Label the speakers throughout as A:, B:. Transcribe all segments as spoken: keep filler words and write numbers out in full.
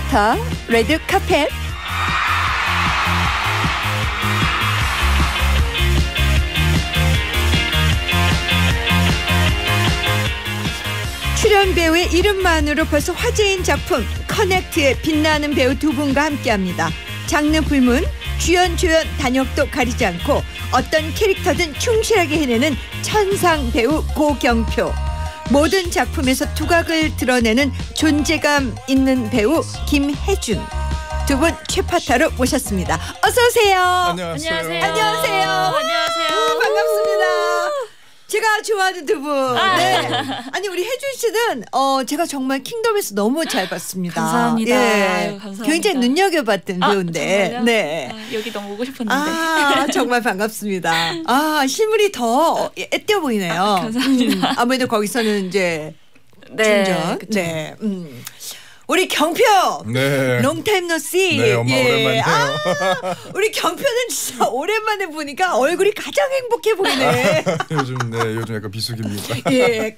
A: 스타 레드 카펫. 출연 배우의 이름만으로 벌써 화제인 작품 커넥트의 빛나는 배우 두 분과 함께합니다. 장르 불문, 주연 조연 단역도 가리지 않고 어떤 캐릭터든 충실하게 해내는 천상 배우 고경표. 모든 작품에서 두각을 드러내는 존재감 있는 배우 김혜준. 두 분 최파타로 모셨습니다. 어서 오세요.
B: 안녕하세요.
A: 안녕하세요. 안녕하세요.
B: 안녕하세요.
A: 반갑습니다. 제가 좋아하는 두 분.
B: 아.
A: 네. 아니 우리 혜준 씨는 어 제가 정말 킹덤에서 너무 잘 봤습니다.
B: 감사합니다.
A: 예.
B: 아유, 감사합니다.
A: 굉장히 눈여겨봤던
B: 아,
A: 배우인데.
B: 정말요?
A: 네.
B: 아, 여기 너무 오고 싶었는데.
A: 아 정말 반갑습니다. 아 실물이 더 애띄어 보이네요.
B: 아, 감사합니다.
A: 음, 아무래도 거기서는 이제
B: 네,
A: 충전.
B: 그쵸.
A: 네. 음. 우리 경표.
C: 네.
A: 롱타임 노씨.
C: 네, 엄마 오랜만이에요.
A: 아, 우리 경표는 진짜 오랜만에 보니까 얼굴이 가장 행복해 보이네.
C: 요즘 네 요즘 약간 비수기입니다.
A: 예.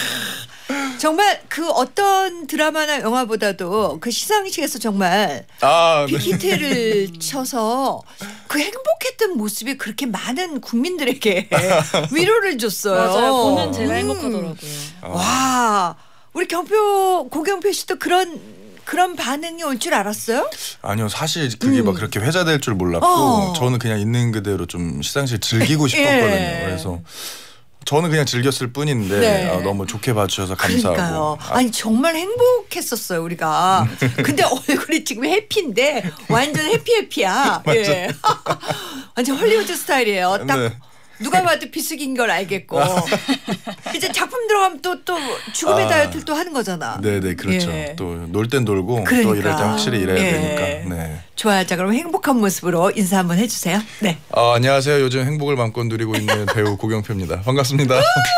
A: 정말 그 어떤 드라마나 영화보다도 그 시상식에서 정말
C: 아, 네.
A: 빅히트를 쳐서 그 행복했던 모습이 그렇게 많은 국민들에게 위로를 줬어요.
B: 맞아요. 보는 제가
A: 음.
B: 행복하더라고요.
A: 와, 우리 경표 고경표 씨도 그런 그런 반응이 올 줄 알았어요?
C: 아니요 사실 그게
A: 음.
C: 막 그렇게 회자될 줄 몰랐고
A: 어.
C: 저는 그냥 있는 그대로 좀 시상식 즐기고 싶었거든요.
A: 예.
C: 그래서 저는 그냥 즐겼을 뿐인데
A: 네.
C: 아, 너무 좋게 봐주셔서 감사하고.
A: 그러니까요.
C: 아,
A: 아니 정말 행복했었어요 우리가. 근데 얼굴이 지금 해피인데 완전 해피 해피야. 예. 완전 헐리우드 스타일이에요. 딱
C: 네.
A: 누가 봐도 비수기인 걸 알겠고. 이제 작품 들어가면 또 또 죽음의
C: 아.
A: 다이어트를 또 하는 거잖아.
C: 네네 그렇죠.
A: 예.
C: 또 놀 땐 놀고
A: 그러니까.
C: 또 이럴 땐 확실히 일해야
A: 예.
C: 되니까. 네.
A: 좋아요. 자 그럼 행복한 모습으로 인사 한번 해주세요. 네.
C: 아, 안녕하세요. 요즘 행복을 마음껏 누리고 있는 배우 고경표입니다. 반갑습니다.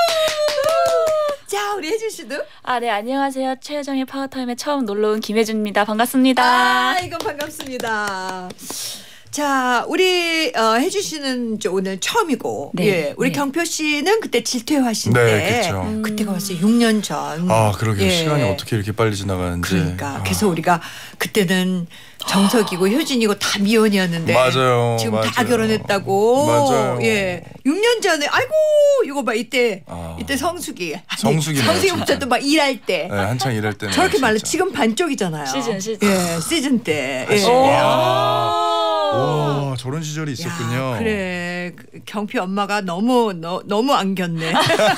A: 자 우리 혜준 씨도.
B: 아, 네, 안녕하세요. 최혜정의 파워타임에 처음 놀러 온 김혜준입니다. 반갑습니다.
A: 아 이건 반갑습니다. 자 우리 어, 혜준 씨는 저 오늘 처음이고,
B: 네,
A: 예, 우리
B: 네.
A: 경표 씨는 그때 질퇴하신
C: 네,
A: 때,
C: 그쵸.
B: 음.
A: 그때가 벌써 육 년 전.
C: 아 그러게요.
A: 예.
C: 시간이 어떻게 이렇게 빨리 지나가는지.
A: 그러니까
C: 아.
A: 그래서 우리가 그때는 정석이고 효진이고 다 미혼이었는데
C: 맞아요.
A: 지금 다
C: 맞아요.
A: 결혼했다고.
C: 맞아요.
A: 예, 육 년 전에 아이고 이거 봐 이때
C: 아.
A: 이때 성수기. 아니,
C: 성수기네요,
A: 성수기부터 또 막 일할 때.
C: 네, 한창 일할 때는
A: 저렇게 말로
C: 진짜.
A: 지금 반쪽이잖아요.
B: 시즌, 시즌.
A: 예, 시즌 때. 예.
C: 와. 와 저런 시절이 있었군요.
A: 야, 그래 그 경피 엄마가 너무 너, 너무 안겼네.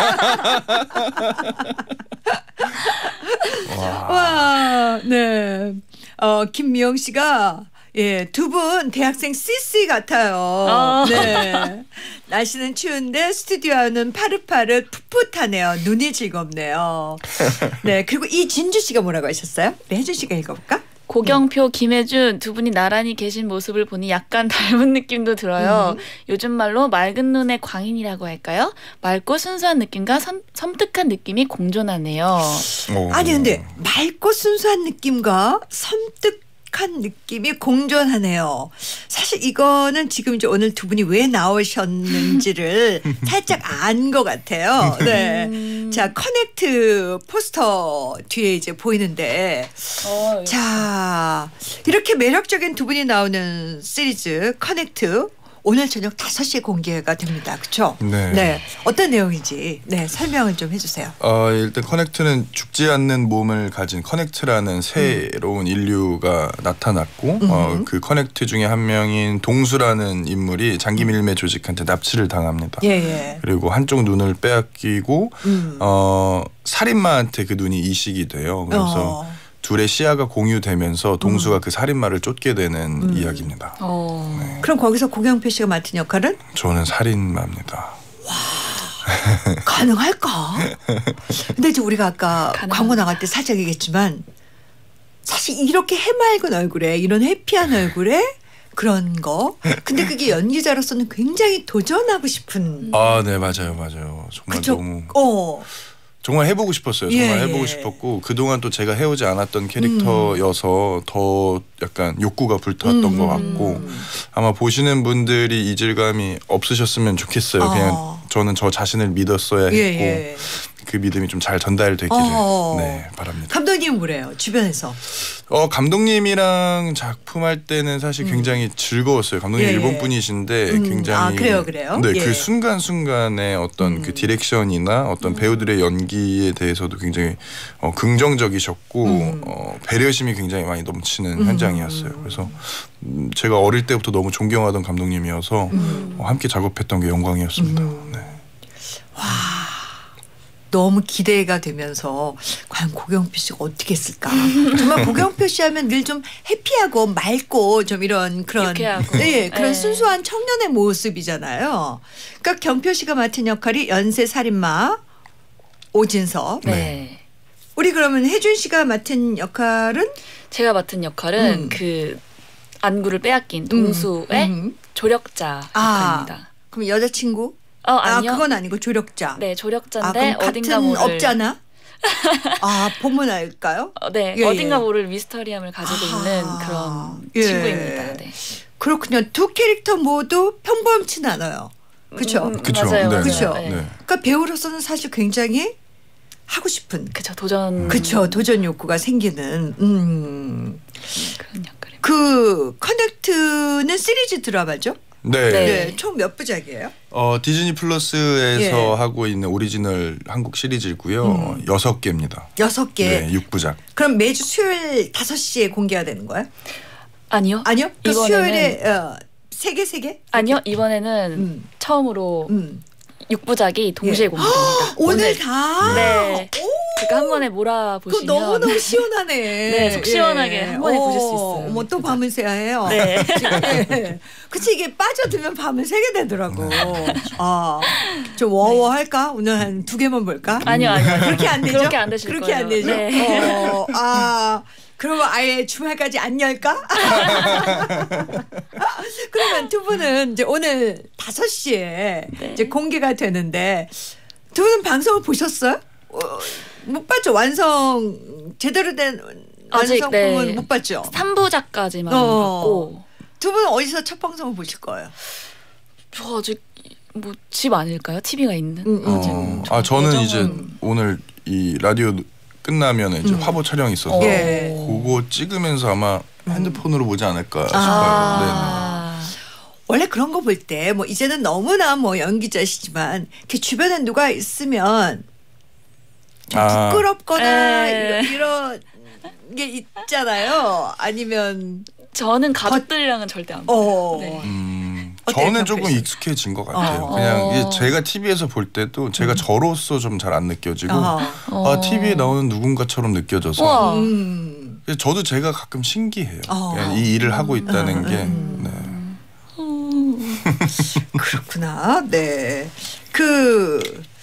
C: 와.
A: 와, 네. 어 김미영 씨가 예, 두 분 대학생 씨씨 같아요.
B: 어.
A: 네. 날씨는 추운데 스튜디오는 파릇파릇 풋풋하네요. 눈이 즐겁네요. 네. 그리고 이 진주 씨가 뭐라고 하셨어요? 네, 혜준 씨가 읽어볼까?
B: 고경표, 김혜준 두 분이 나란히 계신 모습을 보니 약간 닮은 느낌도 들어요.
A: 음.
B: 요즘 말로 맑은 눈의 광인이라고 할까요? 맑고 순수한 느낌과 섬, 섬뜩한 느낌이 공존하네요.
C: 오.
A: 아니 근데 맑고 순수한 느낌과 섬뜩한 느낌이 공존하네요. 사실 이거는 지금 이제 오늘 두 분이 왜 나오셨는지를 살짝 안 것 같아요. 네.
B: 음.
A: 자 커넥트 포스터 뒤에 이제 보이는데
B: 어,
A: 자 이렇게 매력적인 두 분이 나오는 시리즈 커넥트 오늘 저녁 다섯 시에 공개가 됩니다. 그렇죠?
C: 네.
A: 네. 어떤 내용인지 네, 설명을 좀 해주세요.
C: 어, 일단 커넥트는 죽지 않는 몸을 가진 커넥트라는 새로운 인류가 나타났고 어, 그 커넥트 중에 한 명인 동수라는 인물이 장기밀매 조직한테 납치를 당합니다.
A: 예, 예.
C: 그리고 한쪽 눈을 빼앗기고
A: 음.
C: 어, 살인마한테 그 눈이 이식이 돼요. 그래서
A: 어.
C: 둘의 시야가 공유되면서 동수가 그 살인마를 쫓게 되는 이야기입니다.
B: 어.
A: 그럼 거기서 고경표 씨가 맡은 역할은
C: 저는 살인마입니다.
A: 가능할까? 근데 이제 우리가 아까
B: 가능합니다.
A: 광고 나갈 때 살짝 얘기했지만 사실 이렇게 해맑은 얼굴에 이런 해피한 얼굴에 그런 거. 근데 그게 연기자로서는 굉장히 도전하고 싶은.
C: 아, 네, 맞아요, 맞아요. 정말
A: 그쵸?
C: 너무
A: 어.
C: 정말 해보고 싶었어요. 정말
A: 예,
C: 해보고
A: 예.
C: 싶었고 그동안 또 제가 해오지 않았던 캐릭터여서 더 약간 욕구가 불탔던
A: 음.
C: 것 같고 아마 보시는 분들이 이질감이 없으셨으면 좋겠어요.
A: 어.
C: 그냥 저는 저 자신을 믿었어야 했고
A: 예, 예.
C: 그 믿음이 좀 잘 전달되기를
A: 어.
C: 네, 바랍니다.
A: 감독님은 뭐래요? 주변에서.
C: 어 감독님이랑 작품할 때는 사실
A: 음.
C: 굉장히 즐거웠어요. 감독님
A: 예, 예.
C: 일본 분이신데
A: 음,
C: 굉장히
A: 아, 그래요, 그래요?
C: 네,
A: 예.
C: 그 순간 순간의 어떤
A: 음.
C: 그 디렉션이나 어떤 배우들의 연기에 대해서도 굉장히 어, 긍정적이셨고
A: 음.
C: 어, 배려심이 굉장히 많이 넘치는
A: 음.
C: 현장이었어요. 그래서 음, 제가 어릴 때부터 너무 존경하던 감독님이어서
A: 음.
C: 어, 함께 작업했던 게 영광이었습니다.
A: 음.
C: 네.
A: 너무 기대가 되면서 과연 고경표 씨가 어떻게 했을까? 정말 고경표 씨 하면 늘 좀 해피하고 맑고 좀 이런 그런
B: 유쾌하고.
A: 네, 그런
B: 네.
A: 순수한 청년의 모습이잖아요. 그러니까 경표 씨가 맡은 역할이 연쇄 살인마 오진석.
B: 네.
C: 네.
A: 우리 그러면 혜준 씨가 맡은 역할은
B: 제가 맡은 역할은
A: 음.
B: 그 안구를 빼앗긴 동수의
A: 음.
B: 조력자
A: 아.
B: 역할입니다.
A: 그럼 여자친구?
B: 어 아니요.
A: 아 그건 아니고 조력자.
B: 네
A: 아,
B: 조력자인데
A: 그럼
B: 어딘가
A: 같은
B: 모를
A: 업자나? 아 보면 알까요?
B: 어, 네
A: 예,
B: 어딘가
A: 예.
B: 모를 미스터리함을 가지고
A: 아.
B: 있는 그런
A: 예.
B: 친구입니다. 네.
A: 그렇군요. 두 캐릭터 모두 평범치는 않아요. 그렇죠.
B: 음,
C: 그쵸.
B: 맞아요.
C: 네.
B: 맞아요.
A: 그쵸.
B: 네.
C: 네.
A: 그러니까 배우로서는 사실 굉장히 하고 싶은
B: 그쵸 도전
A: 그쵸 도전 욕구가 생기는 음.
B: 그런 역할입니다.
A: 그 커넥트는 시리즈 드라마죠?
C: 네.
B: 네.
A: 네. 총 몇 부작이에요?
C: 어 디즈니 플러스에서
A: 예.
C: 하고 있는 오리지널 한국 시리즈고요.
A: 음.
C: 여섯 개입니다.
A: 여섯 개.
C: 네, 육 부작.
A: 그럼 매주 수요일 다섯 시에 공개가 되는 거예요?
B: 아니요.
A: 아니요? 그
B: 이번에는-
A: 수요일에 어, 세 개, 세 개?
B: 아니요 이번에는
A: 음.
B: 처음으로
A: 음.
B: 육 부작이 동시에
A: 예.
B: 공개됩니다.
A: 오늘 다?
B: 네.
A: 오,
B: 그러니까 한 번에
A: 그거
B: 몰아보시면
A: 너무너무 시원하네.
B: 네, 속 시원하게 한 번에 보실 수 있어요.
A: 어머, 또 밤을 새야 해요.
B: 네.
A: 네. 그치, 이게 빠져들면 밤을 새게 되더라고. 아, 좀 워워 할까? 오늘 한 두 개만 볼까?
B: 아니요, 아니요.
A: 그렇게 안 되죠?
B: 그렇게 안 되실
A: 그렇게 안
B: 거예요.
A: 되죠?
B: 네.
A: 어, 아, 그러면 아예 주말까지 안 열까? 그러면 두 분은 이제 오늘 다섯 시에
B: 네.
A: 이제 공개가 되는데 두 분은 방송을 보셨어요? 어, 못 봤죠? 완성 제대로 된
B: 아직,
A: 완성품은
B: 네.
A: 못 봤죠?
B: 삼 부작까지만
A: 어.
B: 봤고
A: 두 분은 어디서 첫 방송을 보실 거예요?
B: 저 아직 뭐 집 아닐까요? 티비가 있는.
A: 음, 음.
B: 아직
C: 어,
B: 저
C: 아 저는
B: 예정은-
C: 이제 오늘 이 라디오 끝나면 이제
A: 음.
C: 화보 촬영이 있어서
A: 예.
C: 그거 찍으면서 아마 핸드폰으로 보지 않을까 싶어요.
B: 아.
A: 원래 그런 거 볼 때 뭐 이제는 너무나 뭐 연기자시지만 이렇게 주변에 누가 있으면 좀
C: 아.
A: 부끄럽거나
B: 에.
A: 이런, 이런 게 있잖아요. 아니면
B: 저는 가족들이랑은 절대 안 봐요.
A: 어.
B: 네.
C: 음,
A: 어때요,
C: 저는
A: 경표
C: 조금
A: 씨?
C: 익숙해진 것 같아요.
A: 어.
C: 그냥
B: 어.
C: 이게 제가 티비에서 볼 때도 제가 저로서 좀 잘 안 느껴지고
A: 어.
C: 아 티비에 나오는 누군가처럼 느껴져서
B: 우와.
A: 음.
C: 저도 제가 가끔 신기해요.
A: 어.
C: 그냥 이 일을 하고 있다는 게.
A: 음.
C: 네.
A: 그렇구나. 네. 그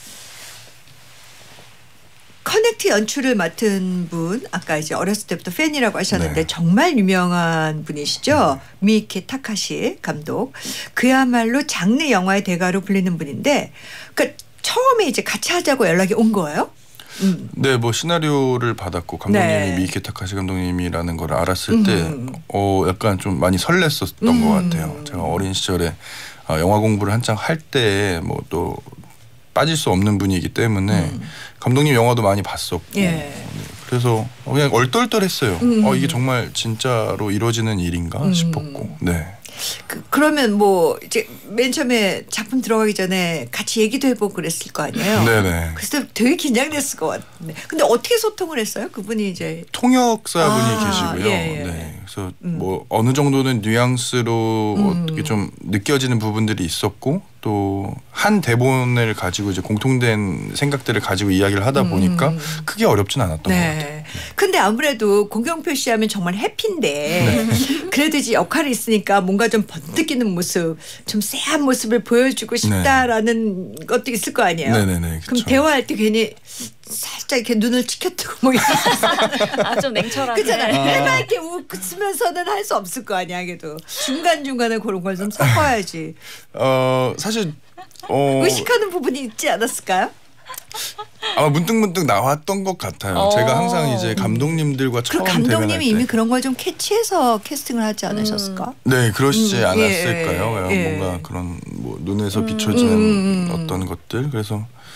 A: 커넥트 연출을 맡은 분 아까 이제 어렸을 때부터 팬이라고 하셨는데
C: 네.
A: 정말 유명한 분이시죠. 미ike 타카시 감독. 그야말로 장르 영화의 대가로 불리는 분인데 그러니까 처음에 이제 같이 하자고 연락이 온 거예요. 음.
C: 네, 뭐 시나리오를 받았고 감독님이
A: 네.
C: 미ike 타카시 감독님이라는 걸 알았을
A: 음.
C: 때 어 약간 좀 많이 설렜었던
A: 음.
C: 것 같아요. 제가 어린 시절에 어, 영화 공부를 한창 할 때 뭐 또 빠질 수 없는 분이기 때문에
A: 음.
C: 감독님 영화도 많이 봤었고
A: 예.
C: 네, 그래서 그냥 얼떨떨했어요.
A: 음.
C: 어 이게 정말 진짜로 이루어지는 일인가
A: 음.
C: 싶었고 네.
A: 그, 그러면 뭐 이제 맨 처음에 작품 들어가기 전에 같이 얘기도 해보고 그랬을 거 아니에요.
C: 네네.
A: 그래서 되게 긴장됐을 것 같은데. 근데 어떻게 소통을 했어요? 그분이 이제
C: 통역사분이
A: 아,
C: 계시고요.
A: 예, 예.
C: 네. 그래서
A: 음.
C: 뭐 어느 정도는 뉘앙스로
A: 음.
C: 어떻게 좀 느껴지는 부분들이 있었고 또 한 대본을 가지고 이제 공통된 생각들을 가지고 이야기를 하다 보니까
A: 음.
C: 크게 어렵진 않았던 것 같아요.
A: 네. 근데 아무래도 공경표 씨 하면 정말 해피인데 그래도 이제 역할이 있으니까 뭔가 좀 번뜩이는 모습, 좀 쎄한 모습을 보여주고 싶다라는 것도 있을 거 아니에요.
C: 네네네.
A: 그럼
C: 그쵸.
A: 대화할 때 괜히 살짝 이렇게 눈을 치켜뜨고 뭐
B: 아, 좀 냉철하게.
A: 그잖아요.
C: 아.
A: 해맑게 웃으면서는 할 수 없을 거 아니야. 그래도 중간 중간에 그런 걸 좀 섞어야지.
C: 어 사실 어
A: 의식하는 부분이 있지 않았을까요?
C: 아마 문득 문득 나왔던 것 같아요.
B: 어.
C: 제가 항상 이제 감독님들과
A: 그
C: 처음 대면할
A: 감독님이
C: 때
A: 이미 그런 걸 좀 캐치해서 캐스팅을 하지 않으셨을까?
C: 네, 그러시지
A: 음,
C: 않았을까요?
A: 예, 예.
C: 뭔가 그런 뭐 눈에서 비춰지는
A: 음, 음, 음.
C: 어떤 것들 그래서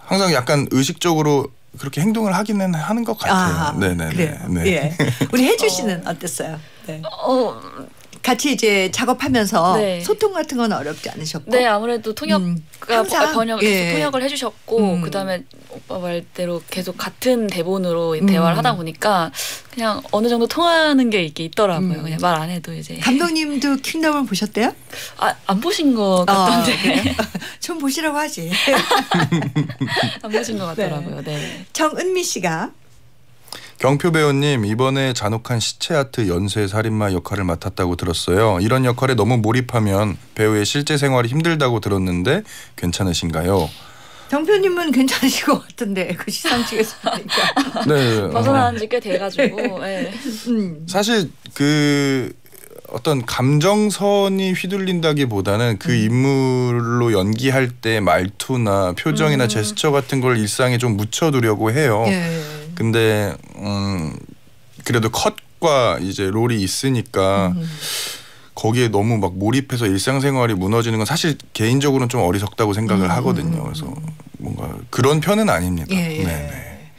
C: 항상 약간 의식적으로 그렇게 행동을 하기는 하는 것 같아요.
A: 아,
C: 네네.
A: 그래요.
C: 네.
A: 예. 우리 혜주 씨는 어. 어땠어요? 네.
B: 어,
A: 같이 이제 작업하면서
B: 네.
A: 소통 같은 건 어렵지 않으셨고?
B: 네, 아무래도 통역
A: 음,
B: 가
A: 항상,
B: 번역
A: 예.
B: 계속 통역을 해주셨고
A: 음.
B: 그다음에 오빠 말대로 계속 같은 대본으로
A: 음.
B: 대화를 하다 보니까 그냥 어느 정도 통하는 게 이게 있더라고요.
A: 음.
B: 그냥 말 안 해도 이제
A: 감독님도 킹덤을 보셨대요?
B: 아, 안 보신 것 같던데
A: 어, 좀 보시라고 하지.
B: 안 보신 것 같더라고요. 네.
A: 정은미 씨가
C: 경표 배우님 이번에 잔혹한 시체 아트 연쇄 살인마 역할을 맡았다고 들었어요. 이런 역할에 너무 몰입하면 배우의 실제 생활이 힘들다고 들었는데 괜찮으신가요?
A: 정표님은 괜찮으실 것 같은데 그 시상식에서 보니까.
C: 네.
B: 벗어난 지 꽤 돼가지고 네.
A: 음.
C: 사실 그 어떤 감정선이 휘둘린다기보다는 그
A: 음.
C: 인물로 연기할 때 말투나 표정이나
B: 음.
C: 제스처 같은 걸 일상에 좀 묻혀두려고 해요.
A: 예.
C: 근데 음 그래도 컷과 이제 롤이 있으니까
A: 음.
C: 거기에 너무 막 몰입해서 일상생활이 무너지는 건 사실 개인적으로는 좀 어리석다고 생각을
A: 음.
C: 하거든요. 그래서 뭔가 그런 편은 아닙니다.
A: 예, 예.
C: 네네.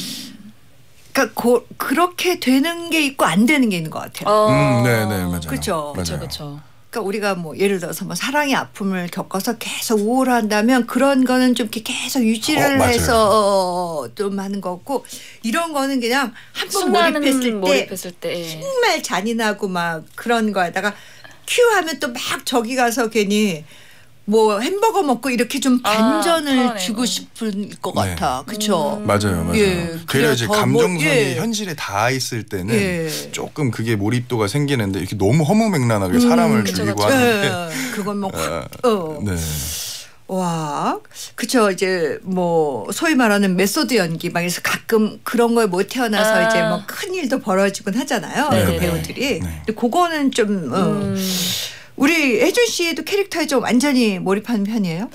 A: 그러니까 고, 그렇게 되는 게 있고 안 되는 게 있는 것 같아요.
B: 어.
C: 음, 네네 맞아요.
A: 그쵸.
B: 그렇죠,
C: 맞아요.
B: 그렇죠.
A: 그러니까 우리가 뭐 예를 들어서 뭐 사랑의 아픔을 겪어서 계속 우울한다면 그런 거는 좀 이렇게 계속 유지를
C: 어, 맞아요.
A: 해서 좀 하는 거고 이런 거는 그냥 한 번
B: 순간은
A: 몰입했을 때
B: 몰입했을 때 예.
A: 정말 잔인하고 막 그런 거에다가 큐 하면 또 막 저기 가서 괜히 뭐 햄버거 먹고 이렇게 좀
B: 아,
A: 반전을
B: 털어내고.
A: 주고 싶은 것
C: 네.
A: 같아. 그렇죠?
B: 음.
C: 맞아요, 맞아요.
A: 예,
C: 그래야
A: 그래야
C: 이제
A: 더 뭐-
C: 감정선이
A: 예.
C: 현실에 닿아 있을 때는
A: 예.
C: 조금 그게 몰입도가 생기는데 이렇게 너무 허무맹랑하게 사람을
B: 그쵸,
C: 죽이고
B: 그쵸.
C: 하는데
A: 예, 그건 뭐
C: 어,
A: 확, 어.
C: 네.
A: 와, 그쵸. 이제 뭐 소위 말하는 메소드 연기 막 해서 가끔 그런 거에 못 태어나서
B: 아.
A: 이제 뭐 큰 일도 벌어지곤 하잖아요.
B: 네,
A: 그
B: 네,
A: 배우들이.
C: 네.
A: 근데 그거는 좀 어.
B: 음.
A: 우리 혜준 씨도 캐릭터에 좀 완전히 몰입하는 편이에요?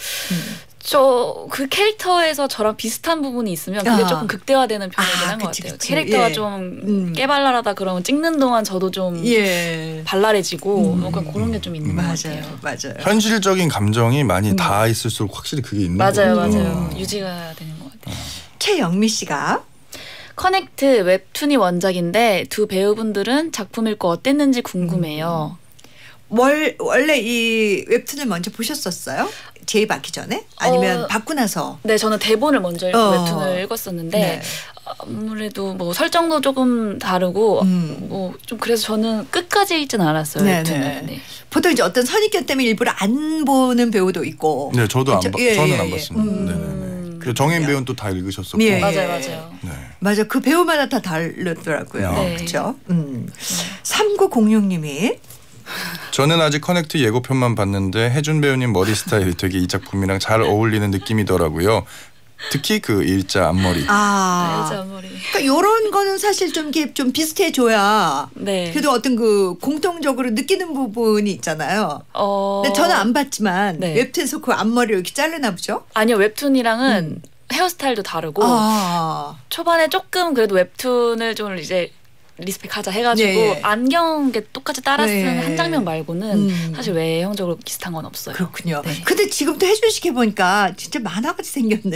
B: 저 그 캐릭터에서 저랑 비슷한 부분이 있으면 그게
A: 아.
B: 조금 극대화되는 편이긴
A: 아,
B: 한 것
A: 그치,
B: 같아요.
A: 그치.
B: 캐릭터가
A: 예.
B: 좀
A: 음.
B: 깨발랄하다 그러면 찍는 동안 저도 좀
A: 예.
B: 발랄해지고
A: 음.
B: 뭔가 그런 게 좀 있는 것
A: 맞아요.
B: 같아요.
A: 맞아요.
C: 현실적인 감정이 많이
A: 음.
C: 닿아 있을수록 확실히 그게 있는
B: 맞아요,
C: 거죠.
B: 맞아요. 유지가 되는 것 같아요.
A: 최영미 씨가
B: 커넥트 웹툰이 원작인데 두 배우분들은 작품 읽고 어땠는지 궁금해요.
A: 월, 원래 이 웹툰을 먼저 보셨었어요? 제의받기 전에? 아니면
B: 어,
A: 받고 나서?
B: 네, 저는 대본을 먼저 읽고
A: 어.
B: 웹툰을 읽었었는데
A: 네.
B: 아무래도 뭐 설정도 조금 다르고
A: 음.
B: 뭐 좀 그래서 저는 끝까지 읽진 않았어요.
A: 네네.
B: 웹툰을. 네.
A: 보통 이제 어떤 선입견 때문에 일부러 안 보는 배우도 있고.
C: 네, 저도 안
A: 그쵸?
C: 봐,
A: 예,
C: 저는
A: 예,
C: 안
A: 예.
C: 봤습니다.
A: 음.
C: 네네네. 그리고 정혜인 배우는 또 다 읽으셨었고.
A: 예.
B: 맞아요, 맞아요.
C: 네.
A: 맞아. 그 배우마다 다 다르더라고요.
B: 네.
A: 그렇죠? 음. 삼구공육 님이
C: 저는 아직 커넥트 예고편만 봤는데 혜준 배우님 머리 스타일이 되게 이 작품이랑 잘 어울리는 느낌이더라고요. 특히 그 일자 앞머리.
A: 아.
B: 여자 머리.
A: 그러니까 요런 거는 사실 좀 이렇게 좀 비슷해 줘야
B: 네.
A: 그래도 어떤 그 공통적으로 느끼는 부분이 있잖아요.
B: 어.
A: 근데 저는 안 봤지만
B: 네.
A: 웹툰에서 그 앞머리를 이렇게 자르나 보죠?
B: 아니요, 웹툰이랑은 헤어스타일도 다르고
A: 아.
B: 초반에 조금 그래도 웹툰을 좀 이제 리스펙하자 해가지고
A: 네.
B: 안경 게 똑같이 따라 쓴
A: 네.
B: 한 장면 말고는
A: 음.
B: 사실 외형적으로 비슷한 건 없어요.
A: 그렇군요.
B: 네.
A: 근데 지금 또 혜준 씨 보니까 진짜 만화같이 생겼네.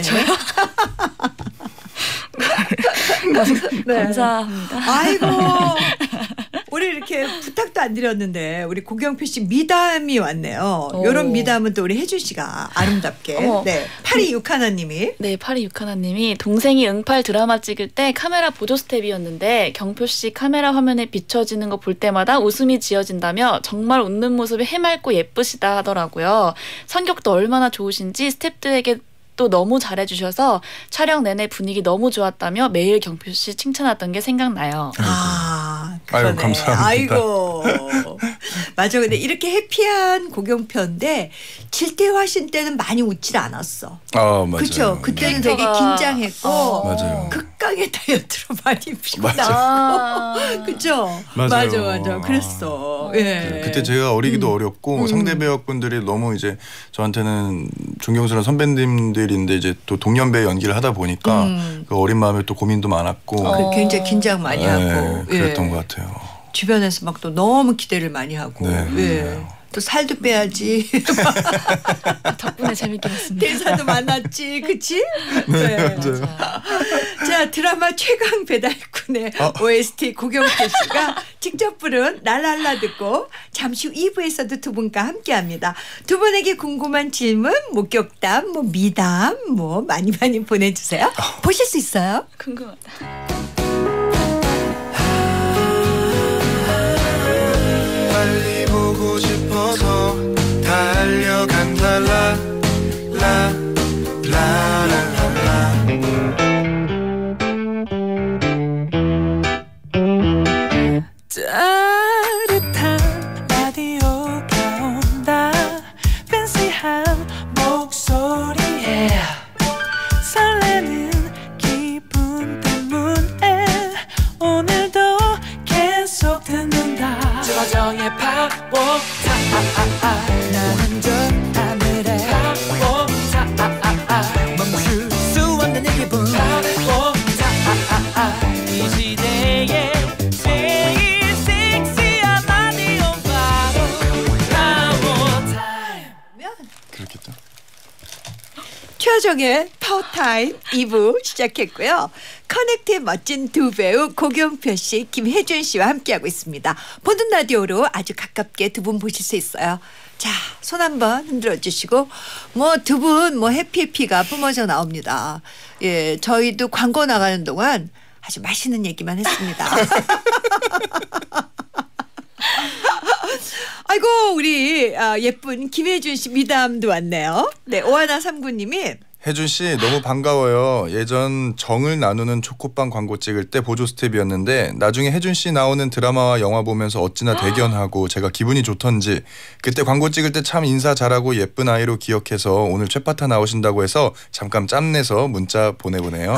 A: 네.
B: 감사합니다.
A: 아이고. 우리 이렇게 부탁도 안 드렸는데 우리 고경표 씨 미담이 왔네요.
B: 오.
A: 이런 미담은 또 우리 혜준 씨가 아름답게.
B: 어머.
A: 네. 팔이육 하나님이.
B: 네, 파리육하나님이 동생이 응팔 드라마 찍을 때 카메라 보조 스텝이었는데 경표 씨 카메라 화면에 비춰지는 거 볼 때마다 웃음이 지어진다며 정말 웃는 모습이 해맑고 예쁘시다 하더라고요. 성격도 얼마나 좋으신지 스텝들에게 또 너무 잘해주셔서 촬영 내내 분위기 너무 좋았다며 매일 경표 씨 칭찬하던 게 생각나요.
A: 아,
C: 아유,
A: 그러네.
C: 감사합니다.
A: 아이고. 맞아. 근데 이렇게 해피한 고경표인데 질대화신 때는 많이 웃질 않았어.
C: 아 맞아요.
A: 그렇죠. 그때는
C: 네.
A: 되게
B: 캐릭터가-
A: 긴장했고
B: 어.
C: 맞아요.
A: 극강의 다이어트로 많이 피고
C: 맞아요.
A: 나고.
B: 아.
A: 그렇죠.
C: 맞아요.
A: 맞아, 맞아. 그랬어. 예.
C: 그때 제가 어리기도
A: 음.
C: 어렸고
A: 음.
C: 상대 배우분들이 너무 이제 저한테는 존경스러운 선배님들인데 이제 또 동년배 연기를 하다 보니까
A: 음.
C: 그 어린 마음에 또 고민도 많았고
B: 어.
A: 그 굉장히 긴장 많이
C: 네,
A: 하고.
C: 그랬던
A: 예.
C: 것 같아요.
A: 주변에서 막 또 너무 기대를 많이 하고.
C: 네,
A: 예.
C: 맞아요.
A: 또 살도 빼야지.
B: 덕분에 재밌게 봤습니다.
A: 대사도 많았지, 그치?
C: 네, 네. 맞아요.
A: 자, 드라마 최강 배달꾼의 어? 오에스티 고경표 씨가 직접 부른 랄랄라 듣고 잠시 후 이 부에서도 두 분과 함께합니다. 두 분에게 궁금한 질문, 목격담, 뭐 미담, 뭐 많이 많이 보내주세요. 보실 수 있어요?
B: 궁금하다.
D: 빨리 보고 싶어서 달려간다 라라라라라
E: 따뜻한 라디오가 온다 팬시한 목소리에 설레는 기분 때문에 오늘도 계속 듣는다 조정의 팝워타 나 완전 하늘에 팝워타 멈출 수 없는 이 기분 팝워타 이 시대의 제일 섹시한 라디오 바로 팝워타임.
C: 그렇겠죠.
A: 최정의 파워타임 이 부 시작했고요. 커넥트의 멋진 두 배우 고경표 씨, 김혜준 씨와 함께하고 있습니다. 보는 라디오로 아주 가깝게 두 분 보실 수 있어요. 자, 손 한번 흔들어 주시고 뭐 두 분 뭐 해피해피가 뿜어져 나옵니다. 예, 저희도 광고 나가는 동안 아주 맛있는 얘기만 했습니다. 아이고 우리 아, 예쁜 김혜준 씨 미담도 왔네요. 네, 오하나 삼구님이
C: 혜준 씨 너무 반가워요. 예전 정을 나누는 초코빵 광고 찍을 때 보조 스텝이었는데 나중에 혜준 씨 나오는 드라마와 영화 보면서 어찌나 대견하고 제가 기분이 좋던지 그때 광고 찍을 때 참 인사 잘하고 예쁜 아이로 기억해서 오늘 최파타 나오신다고 해서 잠깐 짬내서 문자 보내보네요.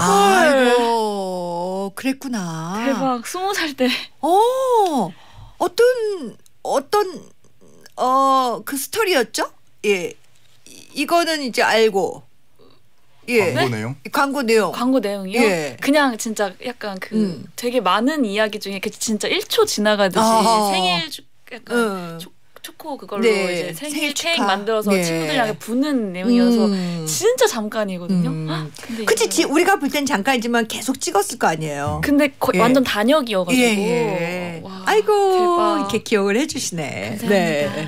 A: 아이고 그랬구나.
B: 대박. 스무 살 때.
A: 어 어떤 어떤 어 그 스토리였죠? 예, 이- 이거는 이제 알고. 예.
C: 광고 내용?
A: 광고 내용.
B: 광고 내용이요?
A: 예.
B: 그냥 진짜 약간 그
A: 음.
B: 되게 많은 이야기 중에 그 진짜 일 초 지나가듯이
A: 아.
B: 생일 주- 약간
A: 음.
B: 초, 초코 그걸로
A: 네.
B: 이제 생일,
A: 생일
B: 케이크
A: 축하.
B: 만들어서
A: 네.
B: 친구들이랑 부는 내용이어서
A: 음.
B: 진짜 잠깐이거든요.
A: 음.
B: 헉, 근데
A: 그치,
B: 이거는-
A: 지 우리가 볼 땐 잠깐이지만 계속 찍었을 거 아니에요.
B: 근데 거,
A: 예.
B: 완전 단역이어가지고.
A: 예, 예.
B: 와,
A: 아이고
B: 대박.
A: 이렇게 기억을 해주시네.
B: 감사합니다.
A: 네.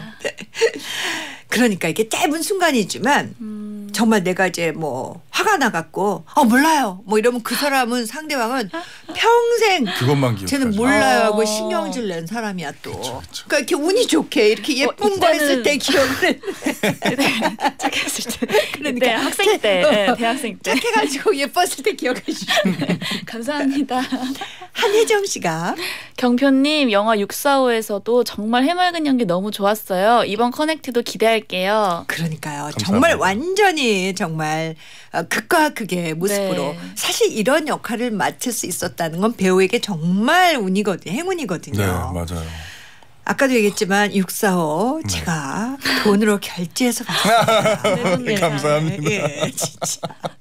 A: 그러니까 이게 짧은 순간이지만
B: 음.
A: 정말 내가 이제 뭐 화가 나갖고 어 몰라요 뭐 이러면 그 사람은 상대방은 평생
C: 그것만 기억하죠.
A: 쟤는 몰라요 하고
B: 어.
A: 신경질 낸 사람이야 또.
C: 그쵸, 그쵸.
A: 그러니까 이렇게 운이 좋게 이렇게 예쁜
B: 어,
A: 거
B: 이때는-
A: 했을 때 기억을 해.
B: 네, 착했을 때.
A: 그러니까
B: 네, 학생 때,
A: 어.
B: 네, 대학생 때.
A: 착해가지고 예뻤을 때 기억해 주시네.
B: 감사합니다.
A: 한혜정 씨가
B: 경표님 영화 육사오에서도 정말 해맑은 연기 너무 좋았어요. 이번 커넥트도 기대할게요.
A: 그러니까요.
C: 감사합니다.
A: 정말 완전히 정말 어, 극과 극의 모습으로
B: 네.
A: 사실 이런 역할을 맡을 수 있었다는 건 배우에게 정말 운이거든요.
C: 네,
A: 행운이거든요.
C: 맞아요.
A: 아까도 얘기했지만 육사오 제가 돈으로 결제해서 갔어요.
B: 네,
C: 감사합니다.
A: 예, 진짜.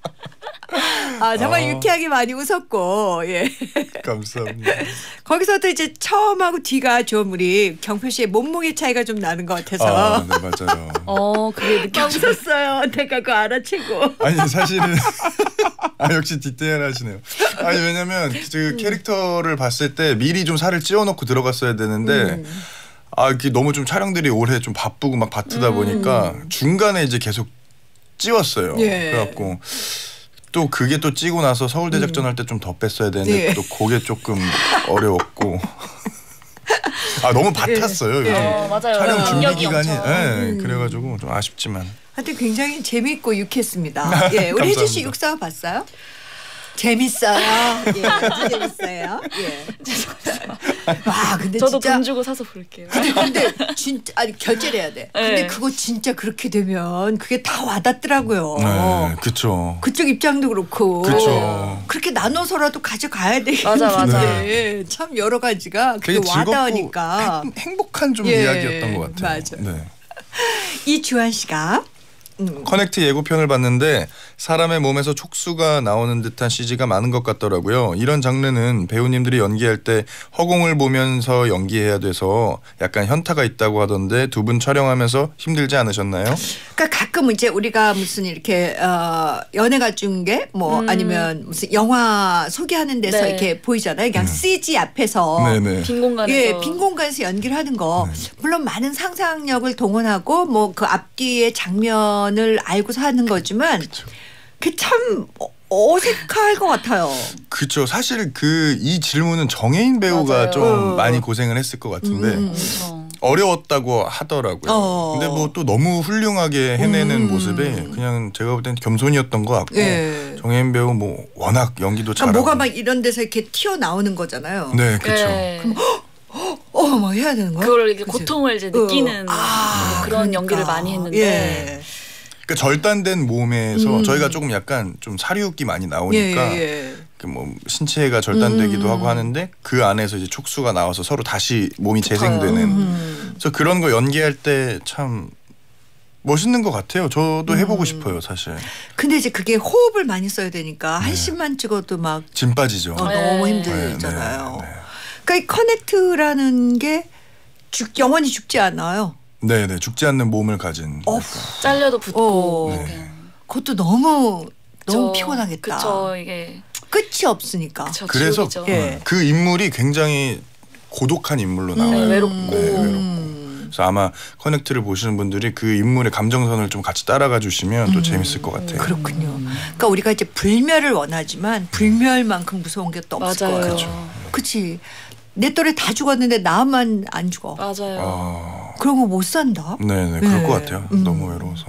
A: 아 정말
C: 어.
A: 유쾌하게 많이 웃었고 예.
C: 감사합니다.
A: 거기서도 이제 처음하고 뒤가 좀 우리 경표 씨의 몸무게 차이가 좀 나는 것 같아서
C: 아, 네, 맞아요.
B: 어, 그게
A: 막
B: 느껴져요.
A: 웃었어요. 내가 그거 알아채고.
C: 아니 사실은 아 역시 디테일하시네요. 아니 왜냐면 그 캐릭터를 봤을 때 미리 좀 살을 찌워놓고 들어갔어야 되는데
A: 음.
C: 아 이게 너무 좀 촬영들이 올해 좀 바쁘고 막 바쁘다
A: 음.
C: 보니까 중간에 이제 계속 찌웠어요.
A: 예.
C: 그래갖고 또 그게 또 찌고 나서 서울대 작전 할 때 좀 더 뺐어야 되는데
A: 예.
C: 또 그게 조금 어려웠고 아 너무 바빴어요. 요즘
B: 어, 맞아요.
C: 촬영 준비
B: 능력이
C: 기간이
B: 엄청.
C: 예, 그래가지고 좀 아쉽지만
A: 하여튼 굉장히 재밌고 유쾌했습니다. 예, 우리 혜진 씨
C: 감사합니다.
A: 육사오 봤어요? 재밌어요. 예, 아주 재밌어요. 예. 와, 근데
B: 저도
A: 진짜
B: 돈 주고 사서 볼게요.
A: 근데, 근데 진짜 아니 결제를 해야 돼. 근데
B: 네.
A: 그거 진짜 그렇게 되면 그게 다 와닿더라고요.
C: 네, 그쵸.
A: 그쪽 입장도 그렇고.
C: 그쵸.
A: 그렇게 나눠서라도 가져가야 되겠는데
B: 맞아, 맞아.
A: 참 여러 가지가 그게
C: 되게 즐겁고
A: 와닿으니까.
C: 행- 행복한 좀
A: 예,
C: 이야기였던 것 같아요.
A: 맞아.
C: 네.
A: 이주환 씨가 음.
C: 커넥트 예고편을 봤는데 사람의 몸에서 촉수가 나오는 듯한 씨지가 많은 것 같더라고요. 이런 장르는 배우님들이 연기할 때 허공을 보면서 연기해야 돼서 약간 현타가 있다고 하던데 두 분 촬영하면서 힘들지 않으셨나요?
A: 그러니까 가끔 이제 우리가 무슨 이렇게 어, 연예가 중계 뭐
B: 음.
A: 아니면 무슨 영화 소개하는 데서
B: 네.
A: 이렇게 보이잖아요. 그냥 씨지 앞에서
C: 네네.
B: 빈 공간에서.
A: 예, 빈 공간에서 연기를 하는 거. 물론 많은 상상력을 동원하고 뭐 그 앞뒤의 장면을 알고서 하는 거지만 그 참 어색할 것 같아요.
C: 그렇죠. 사실 그 이 질문은 정혜인 배우가
B: 맞아요.
C: 좀
A: 어.
C: 많이 고생을 했을 것 같은데
A: 음.
B: 엄청.
C: 어려웠다고 하더라고요.
A: 어.
C: 근데 뭐 또 너무 훌륭하게 해내는
A: 음.
C: 모습에 그냥 제가 볼 땐 겸손이었던 것 같고
A: 예.
C: 정혜인 배우 뭐 워낙 연기도
A: 그러니까
C: 잘하고
A: 뭐가 막 이런 데서 이렇게 튀어나오는 거잖아요.
C: 네, 그렇죠.
B: 네.
A: 어, 뭐 해야 되는 거야?
B: 그걸 이렇게
A: 그치?
B: 고통을 이제 느끼는
A: 어. 아,
B: 그런
A: 그러니까.
B: 연기를 많이 했는데
A: 예.
C: 그러니까 절단된 몸에서
A: 음.
C: 저희가 조금 약간 좀 사리웃기 많이 나오니까
A: 예, 예.
C: 그 뭐 신체가 절단되기도
A: 음.
C: 하고 하는데 그 안에서 이제 촉수가 나와서 서로 다시 몸이 재생되는
A: 음.
C: 그래서 그런 거 연기할 때 참 멋있는 것 같아요. 저도 해보고
A: 음.
C: 싶어요, 사실.
A: 근데 이제 그게 호흡을 많이 써야 되니까 한 씬만 찍어도 막
C: 진 빠지죠.
A: 어,
B: 네.
A: 너무
C: 네,
A: 힘들잖아요.
C: 네, 네.
A: 그러니까 이 커넥트라는 게 죽, 영원히 죽지 않아요.
C: 네, 네, 죽지 않는 몸을 가진.
A: 어,
B: 잘려도 붙고.
A: 어.
C: 네.
A: 그것도 너무 너무
B: 그쵸.
A: 피곤하겠다.
B: 그쵸 이게.
A: 끝이 없으니까.
B: 그쵸,
C: 그래서
B: 지옥이죠.
A: 예.
C: 그 인물이 굉장히 고독한 인물로 나와요.
B: 네, 외롭고.
C: 네, 외롭고.
A: 음.
C: 그래서 아마 커넥트를 보시는 분들이 그 인물의 감정선을 좀 같이 따라가 주시면 또 재밌을 것 같아요.
A: 그렇군요. 그러니까 우리가 이제 불멸을 원하지만 불멸만큼 무서운 게 또 없을
B: 맞아요.
A: 거예요.
C: 그렇죠.
A: 그치. 내 또래 다 죽었는데 나만 안 죽어.
B: 맞아요.
C: 아,
A: 그런 거 못 산다.
C: 네, 네, 그럴
A: 네.
C: 것 같아요.
A: 음.
C: 너무 외로워서.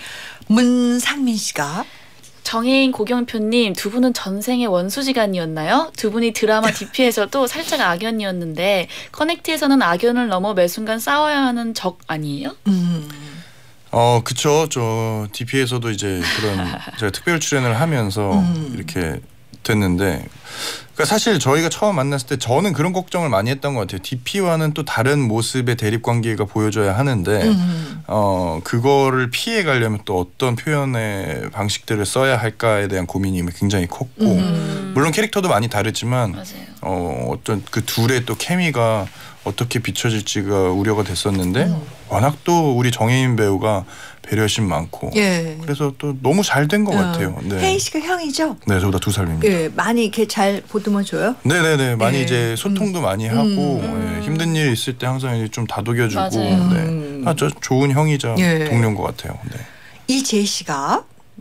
A: 문상민 씨가
B: 정혜인 고경표님 두 분은 전생의 원수지간이었나요? 두 분이 드라마 디피에서도 살짝 악연이었는데 커넥트에서는 악연을 넘어 매 순간 싸워야 하는 적 아니에요?
A: 음.
C: 어, 그쵸. 저 디피에서도 이제 그런 제가 특별 출연을 하면서
A: 음.
C: 이렇게 됐는데, 그러니까 사실 저희가 처음 만났을 때 저는 그런 걱정을 많이 했던 것 같아요. 디피와는 또 다른 모습의 대립 관계가 보여져야 하는데,
A: 음.
C: 어 그거를 피해 가려면 또 어떤 표현의 방식들을 써야 할까에 대한 고민이 굉장히 컸고,
A: 음.
C: 물론 캐릭터도 많이 다르지만,
B: 맞아요.
C: 어 어떤 그 둘의 또 케미가 어떻게 비춰질지가 우려가 됐었는데
A: 음.
C: 워낙 또 우리 정혜인 배우가 배려심 많고
A: 예.
C: 그래서 또 너무 잘 된 것
A: 어.
C: 같아요. 네.
A: 혜인 씨가 형이죠?
C: 네, 저보다 두 살입니다.
A: 예. 많이 이렇게 잘 보듬어 줘요?
C: 네네네, 많이
A: 예.
C: 이제 소통도 많이 하고
A: 음.
C: 예, 힘든 일 있을 때 항상 이제 좀 다독여주고,
B: 맞아요.
C: 네,
A: 음.
C: 아, 저 좋은 형이자
A: 예.
C: 동료인 것 같아요. 네.
A: 이재 씨가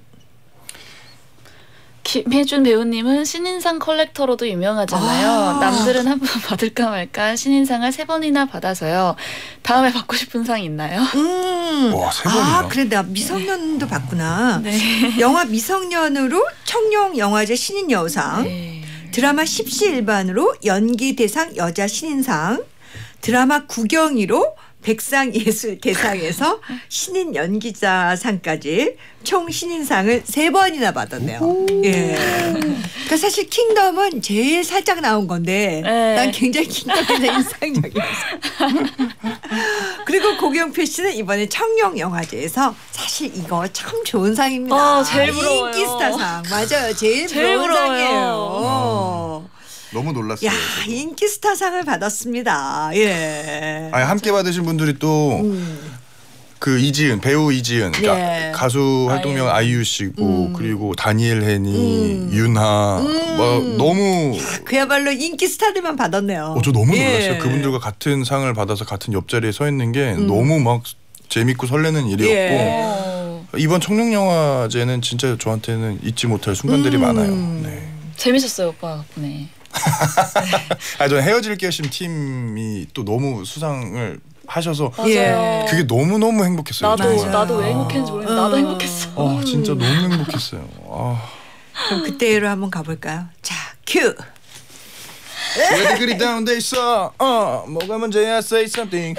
B: 김혜준 배우님은 신인상 컬렉터로도 유명하잖아요.
A: 아.
B: 남들은 한 번 받을까 말까 신인상을 세 번이나 받아서요. 다음에 받고 싶은 상 있나요?
A: 음.
C: 와, 세 번이나?
A: 아, 그래 나 미성년도 봤구나.
B: 네.
A: 영화 미성년으로 청룡 영화제 신인 여우상.
B: 네.
A: 드라마 십시일반으로 연기 대상 여자 신인상, 드라마 구경이로 백상예술 대상에서 신인 연기자상까지 총 신인상을 세 번이나 받았네요. 예. 그러니까 사실 킹덤은 제일 살짝 나온 건데
B: 네.
A: 난 굉장히 킹덤에서 인상적이었어요. 그리고 고경표 씨는 이번에 청룡 영화제에서 사실 이거 참 좋은 상입니다.
B: 아, 제일 부러워요.
A: 인기 스타상 맞아요. 제일,
B: 제일
A: 부러운
B: 부러워요.
A: 상이에요.
C: 너무 놀랐어요.
A: 야 인기 스타상을 받았습니다. 예.
C: 아니, 함께 받으신 분들이 또 그
A: 음.
C: 이지은 배우 이지은 그러니까
A: 예.
C: 가수 활동명 아이유 씨고
A: 음.
C: 그리고 다니엘 헤니,
A: 음.
C: 윤하
A: 음.
C: 뭐 너무
A: 그야말로 인기 스타들만 받았네요.
C: 어, 저 너무
A: 예.
C: 놀랐어요. 그분들과 같은 상을 받아서 같은 옆자리에 서 있는 게
A: 음.
C: 너무 막 재밌고 설레는 일이었고
A: 예.
B: 어,
C: 이번 청룡영화제는 진짜 저한테는 잊지 못할 순간들이
A: 음.
C: 많아요. 네.
B: 재밌었어요, 오빠 덕분에.
C: 아, 저는 헤어질 결심 팀이 또 너무 수상을 하셔서
B: 맞아요.
A: 예.
C: 그게 너무 너무 행복했어요.
B: 나도
C: 정말.
A: 맞아요.
B: 나도 왜 행복했는지 모르겠는데 나도
A: 어.
B: 행복했어.
C: 아, 진짜 너무 행복했어요. 아.
A: 그럼 그때로 한번 가볼까요? 자 큐.
C: 왜 그리 다운돼 있어? 어, 뭐가 문제야? Say something.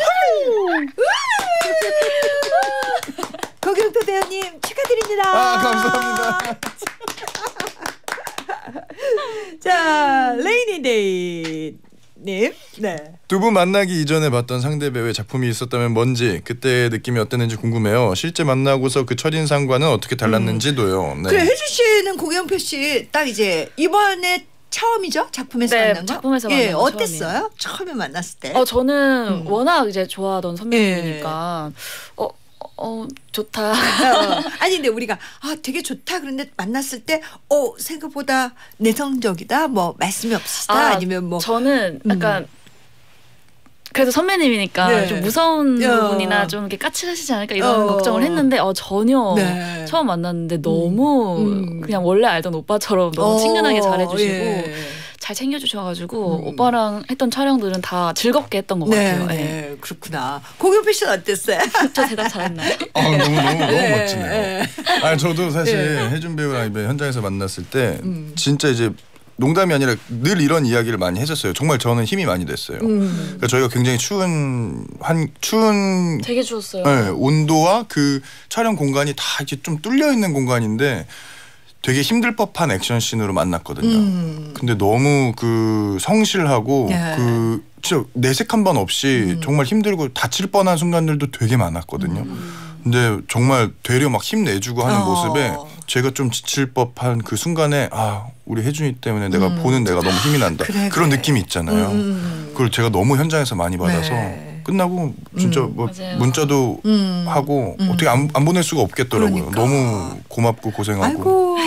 A: 고경표 배우님 축하드립니다.
C: 아, 감사합니다.
A: 자 레이니데이 님. 네.
C: 두 분 만나기 이전에 봤던 상대 배우의 작품이 있었다면 뭔지 그때 느낌이 어땠는지 궁금해요. 실제 만나고서 그 첫인상과는 어떻게 달랐는지도요. 네.
A: 그래 혜준 씨는 고경표 씨 딱 이제 이번에 처음이죠? 작품에서
B: 네,
A: 만난 거?
B: 작품에서
A: 예,
B: 만난 거
A: 어땠어요? 처음에 만났을 때?
B: 어 저는
A: 음.
B: 워낙 이제 좋아하던 선배님이니까 어, 어 좋다.
A: 어, 아니 근데 우리가 아 되게 좋다 그런데 만났을 때 어 생각보다 내성적이다 뭐 말씀이 없으시다
B: 아,
A: 아니면 뭐
B: 저는 약간
A: 음.
B: 그래도 선배님이니까
A: 네.
B: 좀 무서운
A: 어.
B: 부분이나 좀 이렇게 까칠하시지 않을까 이런
A: 어.
B: 걱정을 했는데 어 전혀
A: 네.
B: 처음 만났는데 너무
A: 음.
B: 그냥 원래 알던 오빠처럼 너무
A: 어,
B: 친근하게 잘해주시고
A: 예.
B: 잘 챙겨주셔가지고
A: 음.
B: 오빠랑 했던 촬영들은 다 즐겁게 했던 것
A: 네,
B: 같아요. 예.
A: 네, 그렇구나. 고경표 씨는 어땠어요?
B: 저 대답 잘했나요?
C: 아, 너무 너무 너무
A: 네,
C: 멋지네요.
A: 네.
C: 아니 저도 사실
A: 네.
C: 혜준 배우랑 이번 현장에서 만났을 때
A: 음.
C: 진짜 이제 농담이 아니라 늘 이런 이야기를 많이 했었어요. 정말 저는 힘이 많이 됐어요.
A: 음.
C: 그러니까 저희가 굉장히 추운 한 추운
B: 되게 추웠어요.
C: 네, 온도와 그 촬영 공간이 다 이렇게 좀 뚫려 있는 공간인데 되게 힘들 법한 액션 씬으로 만났거든요.
A: 음.
C: 근데 너무 그 성실하고
A: 네.
C: 그 진짜 내색 한 번 없이
A: 음.
C: 정말 힘들고 다칠 뻔한 순간들도 되게 많았거든요. 근데 정말 되려 막 힘내주고 하는
A: 어.
C: 모습에 제가 좀 지칠 법한 그 순간에 아 우리 혜준이 때문에 내가
A: 음.
C: 보는 내가 너무 힘이 난다.
A: 그래,
C: 그런
A: 그래.
C: 느낌이 있잖아요.
A: 음.
C: 그걸 제가 너무 현장에서 많이 받아서
A: 네.
C: 끝나고 진짜
A: 음.
C: 뭐
B: 맞아요.
C: 문자도
A: 음.
C: 하고
A: 음.
C: 어떻게 안, 안 보낼 수가 없겠더라고요.
A: 그러니까.
C: 너무 고맙고 고생하고.
A: 아이고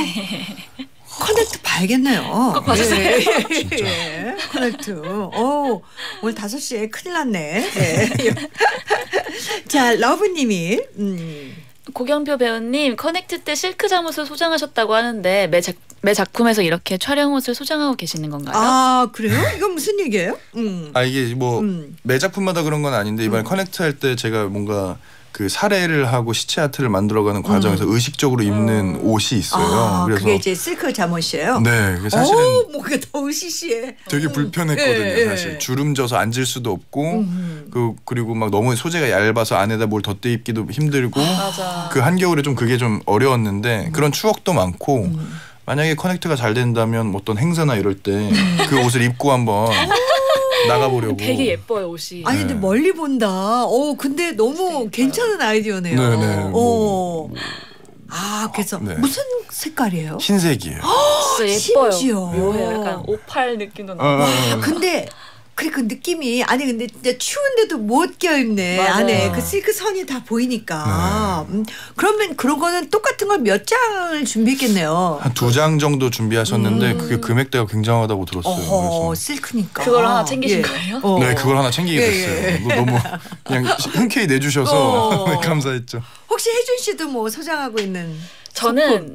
A: 커넥트 봐야겠네요.
B: 꼭 봐주세요.
A: 예, 예, 커넥트. 오, 오늘 다섯 시에 큰일 났네. 예. 자, 러브님이 음.
B: 고경표 배우님 커넥트 때 실크 잠옷을 소장하셨다고 하는데 매, 작, 매 작품에서 이렇게 촬영 옷을 소장하고 계시는 건가요?
A: 아 그래요? 이건 무슨 얘기예요? 음.
C: 아 이게 뭐
A: 음.
C: 매 작품마다 그런 건 아닌데 이번에
A: 음.
C: 커넥트 할 때 제가 뭔가 그 사례를 하고 시체 아트를 만들어가는 과정에서 의식적으로 입는 옷이 있어요.
A: 음. 아,
C: 그래서
A: 그게 이제 실크 잠옷이에요.
C: 네, 그게 사실은
A: 오, 뭐 그게 더 으시시해.
C: 되게 불편했거든요.
A: 예, 예.
C: 사실 주름져서 앉을 수도 없고
A: 음.
C: 그 그리고 막 너무 소재가 얇아서 안에다 뭘 덧대 입기도 힘들고
B: 맞아.
C: 그 한겨울에 좀 그게 좀 어려웠는데
A: 음.
C: 그런 추억도 많고 만약에 커넥트가 잘 된다면 뭐 어떤 행사나 이럴 때 그 옷을 입고 한번 나가보려고.
B: 되게 예뻐요 옷이.
A: 아니 근데
C: 네.
A: 멀리 본다. 오 근데 너무
B: 진짜
A: 괜찮은 아이디어네요.
C: 네네,
A: 오.
C: 뭐,
A: 아 그래서
C: 네.
A: 무슨 색깔이에요?
C: 흰색이에요.
B: 진짜 예뻐요.
A: 심지어.
B: 묘해요. 약간 오팔 느낌도
C: 어,
B: 나고.
C: 어,
A: 와
C: 어.
A: 근데 그래 그 느낌이 아니 근데 진짜 추운데도 못 껴입네.
B: 맞아요.
A: 안에 그 실크 선이 다 보이니까. 음, 그러면 그런 거는 똑같은 걸 몇 장을 준비했겠네요.
C: 한 두 장 정도 준비하셨는데
A: 음.
C: 그게 금액대가 굉장하다고 들었어요.
A: 어허
C: 그래서
A: 실크니까.
B: 그걸 하나 챙기신
A: 예.
B: 거예요?
A: 어.
C: 네 그걸 하나 챙기게
A: 예,
C: 됐어요.
A: 예.
C: 뭐 너무 그냥 흔쾌히 내주셔서
A: 어.
C: 감사했죠.
A: 혹시 혜준 씨도 뭐 소장하고 있는
B: 저는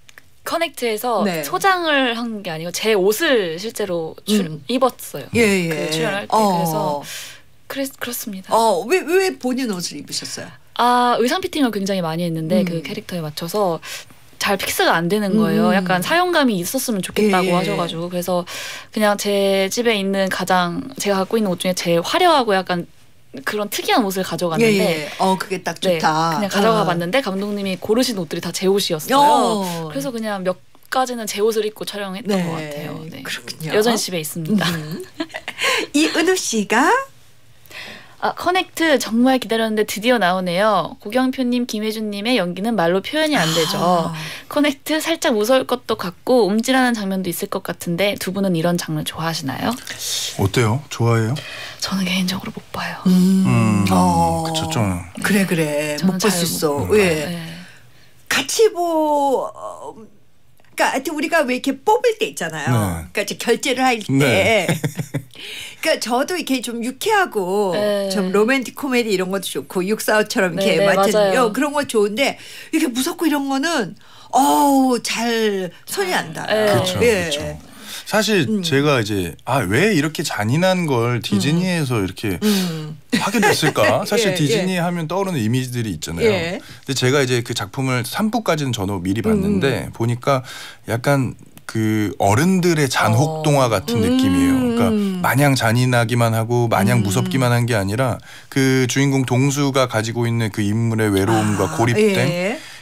B: 커넥트에서
A: 네.
B: 소장을 한 게 아니고 제 옷을 실제로 출,
A: 음.
B: 입었어요.
A: 예예.
B: 그 출연할 때
A: 어.
B: 그래서 그랬, 그렇습니다.
A: 어왜 왜 본인 옷을 입으셨어요?
B: 아 의상 피팅을 굉장히 많이 했는데
A: 음.
B: 그 캐릭터에 맞춰서 잘 픽스가 안 되는 거예요.
A: 음.
B: 약간 사용감이 있었으면 좋겠다고
A: 예.
B: 하셔가지고 그래서 그냥 제 집에 있는 가장 제가 갖고 있는 옷 중에 제일 화려하고 약간 그런 특이한 옷을 가져갔는데
A: 예, 예. 어 그게 딱
B: 네,
A: 좋다.
B: 그냥 가져가
A: 어.
B: 봤는데 감독님이 고르신 옷들이 다 제 옷이었어요.
A: 어.
B: 그래서 그냥 몇 가지는 제 옷을 입고 촬영했던
A: 네,
B: 것 같아요. 네.
A: 그렇군요.
B: 여전히 집에 있습니다.
A: 음. 이은우 씨가
B: 아, 커넥트 정말 기다렸는데 드디어 나오네요. 고경표님, 김혜준님의 연기는 말로 표현이 안 되죠.
A: 아.
B: 커넥트 살짝 무서울 것도 같고 움찔하는 장면도 있을 것 같은데 두 분은 이런 장르 좋아하시나요?
C: 어때요? 좋아해요?
B: 저는 개인적으로 못 봐요.
A: 음,
C: 음,
A: 어.
C: 그쵸 좀.
A: 그래 그래
B: 저는
A: 못 볼
B: 잘
A: 수 있어.
B: 못
C: 봐요.
A: 예.
B: 네.
A: 같이 보. 어, 그러니까 하여튼 우리가 왜 이렇게 뽑을 때 있잖아요.
C: 네.
A: 그러니까 이제 결제를 할 때.
C: 네.
A: 그러니까 저도 이렇게 좀 유쾌하고
B: 네.
A: 좀 로맨틱 코미디 이런 것도 좋고 육사오처럼
B: 네,
A: 이렇게
B: 네,
A: 맞은
B: 맞아요.
A: 요 그런 거 좋은데 이렇게 무섭고 이런 거는 어우 잘 손이 안 닿아요.
B: 네.
C: 그렇죠,
A: 예.
C: 그렇죠. 사실
A: 음.
C: 제가 이제 아 왜 이렇게 잔인한 걸 디즈니에서 이렇게
A: 음.
C: 하게 됐을까? 사실
A: 예,
C: 디즈니
A: 예.
C: 하면 떠오르는 이미지들이 있잖아요.
A: 예.
C: 근데 제가 이제 그 작품을 삼 부까지는 저도 미리 봤는데
A: 음.
C: 보니까 약간 그 어른들의 잔혹
A: 어.
C: 동화 같은
A: 음.
C: 느낌이에요. 그러니까 마냥 잔인하기만 하고 마냥
A: 음.
C: 무섭기만 한 게 아니라 그 주인공 동수가 가지고 있는 그 인물의 외로움과
A: 아,
C: 고립됨
A: 예.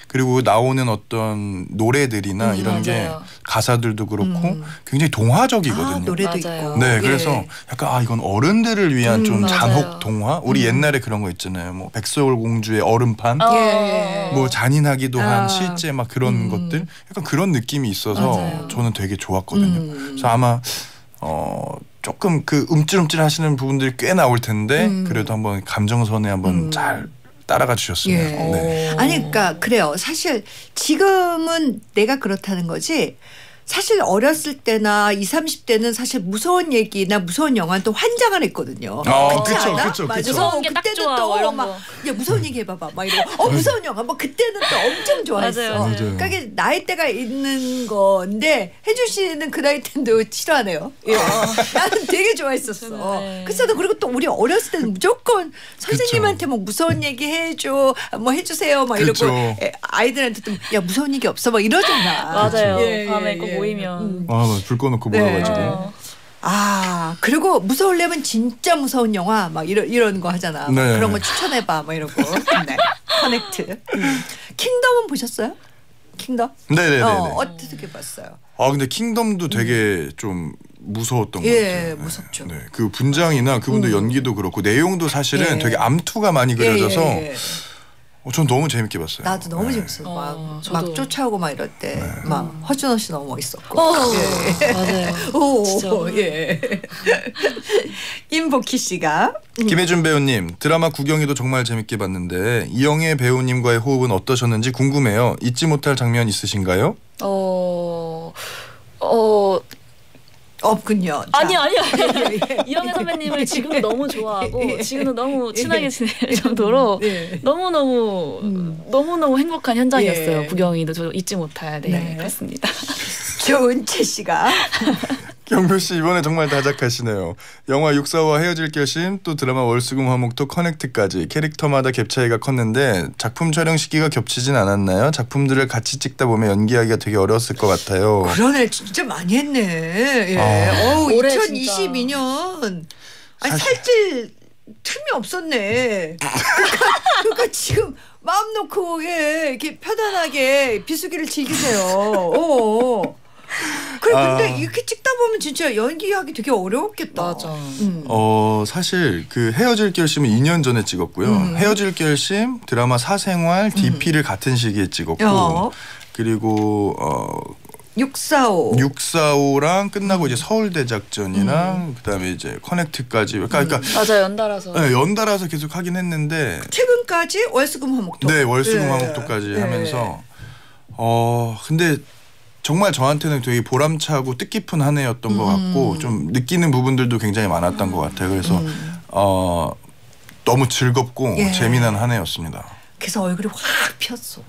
C: 그리고 나오는 어떤 노래들이나
B: 음,
C: 이런 게
B: 맞아요.
C: 가사들도 그렇고
A: 음.
C: 굉장히 동화적이거든요.
A: 아, 노래도
B: 맞아요.
A: 있고.
C: 네,
A: 예.
C: 그래서 약간 아 이건 어른들을 위한
A: 음,
C: 좀
B: 맞아요.
C: 잔혹 동화. 우리
A: 음.
C: 옛날에 그런 거 있잖아요. 뭐 백설공주의 얼음판,
B: 어,
A: 예.
C: 뭐 잔인하기도
A: 아.
C: 한 실제 막 그런
A: 음.
C: 것들, 약간 그런 느낌이 있어서
B: 맞아요.
C: 저는 되게 좋았거든요.
A: 음.
C: 그래서 아마 어 조금 그 움찔움찔 하시는 부분들이 꽤 나올 텐데
A: 음.
C: 그래도 한번 감정선에 한번
A: 음.
C: 잘 따라가 주셨으면.
A: 예.
C: 네.
A: 아니 그러니까 그래요. 사실 지금은 내가 그렇다는 거지. 사실 어렸을 때나 이십, 삼십 대는 사실 무서운 얘기나 무서운 영화는 또 환장을 했거든요.
C: 어,
A: 그렇지
C: 그쵸,
A: 않아?
C: 그쵸,
A: 맞아.
C: 그쵸.
B: 무서운 게 딱
A: 그때는
B: 좋아, 뭐 이런 거.
A: 또막야 무서운 얘기 해봐봐 막 이러고 어 무서운 영화 뭐 그때는 또 엄청 좋아했어.
B: 맞아요, 맞아요.
C: 맞아요.
A: 그러니까 이게 나이대가 있는 건데 혜준 씨는 그 나이 때도 싫어하네요. 예. 나는 되게 좋아했었어.
B: 저는, 네.
A: 그래서 나도 그리고 또 우리 어렸을 때는 무조건 선생님한테 뭐 무서운 얘기 해줘, 뭐 해주세요, 막
C: 그쵸.
A: 이러고 애- 아이들한테도 야 무서운 얘기 없어, 막 이러잖아.
B: 맞아요.
A: 예, 예,
B: 밤에 꼭
A: 예.
B: 모이면.
A: 음.
C: 아, 맞아. 불 꺼놓고
A: 네.
C: 모여가지고.
B: 어.
A: 아 그리고 무서울려면 진짜 무서운 영화 막 이런 이런 거 하잖아.
C: 네.
A: 그런 거 추천해봐, 막 이러고. 네. 커넥트. 음. 킹덤은 보셨어요? 킹덤?
C: 네네네.
A: 어, 어떻게 봤어요?
C: 아 근데 킹덤도 되게 좀 무서웠던 것
A: 예,
C: 같아요. 네.
A: 무섭죠.
C: 네, 그 분장이나 그분도
A: 음.
C: 연기도 그렇고 내용도 사실은
A: 예.
C: 되게 암투가 많이 그려져서
A: 예, 예, 예.
C: 어, 전 너무 재밌게 봤어요.
A: 나도 너무
C: 네.
A: 재밌어.
B: 어,
A: 막,
B: 저도.
A: 막 쫓아오고 막 이럴 때 막 허준호 씨 너무 멋있었고.
B: 어,
A: 예.
B: 맞아요.
A: 오,
B: 진짜.
A: 예. 임복희 씨가
C: 김혜준 배우님 드라마 구경이도 정말 재밌게 봤는데 이영애 배우님과의 호흡은 어떠셨는지 궁금해요. 잊지 못할 장면 있으신가요?
B: 어, 어,
A: 없군요. 자.
B: 아니 아니 아니.
A: 예, 예.
B: 이영애 선배님을 지금도 너무 좋아하고
A: 예.
B: 지금도 너무 친하게 지낼 정도로
A: 예.
B: 너무 너무
A: 음.
B: 너무 너무 행복한 현장이었어요.
A: 예.
B: 구경이도 저 잊지 못할 네,
A: 네.
B: 그렇습니다.
A: 조은채 씨가
C: 경표 씨 이번에 정말 다작하시네요. 영화 육사오와 헤어질 결심 또 드라마 월수금 화목토 커넥트까지 캐릭터마다 갭 차이가 컸는데 작품 촬영 시기가 겹치진 않았나요? 작품들을 같이 찍다 보면 연기하기가 되게 어려웠을 것 같아요.
A: 그러네, 진짜 많이 했네. 예.
C: 아.
A: 어우,
B: 올해
A: 이천이십이 년 아니
C: 사실-
A: 살찔 틈이 없었네. 그러니까, 그러니까 지금 마음 놓고 예, 이렇게 편안하게 비수기를 즐기세요. 어. 그래 근데
C: 아.
A: 이렇게 찍다 보면 진짜 연기하기 되게 어려웠겠다.
B: 맞아.
A: 음.
C: 어 사실 그 헤어질 결심은 이 년 전에 찍었고요.
A: 음.
C: 헤어질 결심 드라마 사생활 디피를 같은 시기에 찍었고
A: 어.
C: 그리고 어
A: 육사오.
C: 육사오랑 끝나고
A: 음.
C: 이제 서울대 작전이랑 그다음에 이제 커넥트까지 그러니까, 그러니까
B: 맞아 연달아서.
C: 네, 연달아서 계속 하긴 했는데
A: 최근까지 월수금 화목토.
C: 네 월수금
A: 예.
C: 화목토까지
A: 예.
C: 하면서 어 근데 정말 저한테는 되게 보람차고 뜻깊은 한 해였던 것 같고
A: 음.
C: 좀 느끼는 부분들도 굉장히 많았던 것 같아요. 그래서
A: 음.
C: 어 너무 즐겁고
A: 예.
C: 재미난 한 해였습니다.
A: 그래서 얼굴이 확 폈어.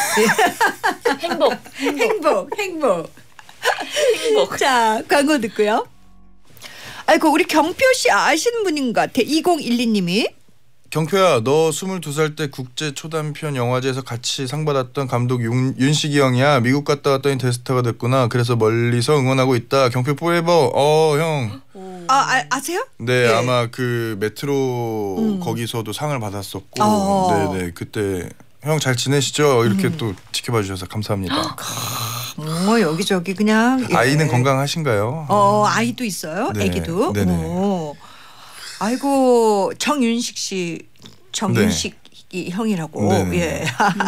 B: 행복.
A: 행복, 행복.
B: 행복.
A: 자, 광고 듣고요. 아이고, 우리 경표 씨 아시는 분인 것 같아. 이공일이 님이.
C: 경표야 너 스물두 살 때 국제 초단편 영화제에서 같이 상 받았던 감독 윤, 윤식이 형이야. 미국 갔다 왔더니 대스타가 됐구나. 그래서 멀리서 응원하고 있다. 경표 포에버. 어 형.
A: 아, 아 아세요?
C: 네
A: 예.
C: 아마 그 메트로
A: 음.
C: 거기서도 상을 받았었고
A: 어.
C: 네네 그때 형 잘 지내시죠? 이렇게
A: 음.
C: 또 지켜봐 주셔서 감사합니다.
A: 뭐 여기저기 그냥. 예.
C: 아이는 건강하신가요?
A: 어, 아이도 있어요?
C: 네.
A: 아기도?
C: 네네.
A: 오. 아이고, 정윤식 씨, 정윤식 이 형이라고.
C: 네네.
A: 예.